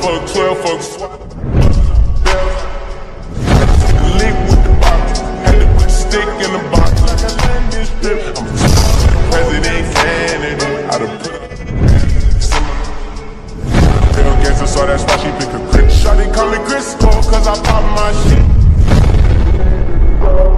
fuck 12, fuck swap. Lick with the box, had to put a stick in the box like a landing strip. I'm president candidate. I done put real gangster, so that's why she pick a crit. Shawty call me Crisco, cause I pop my shit.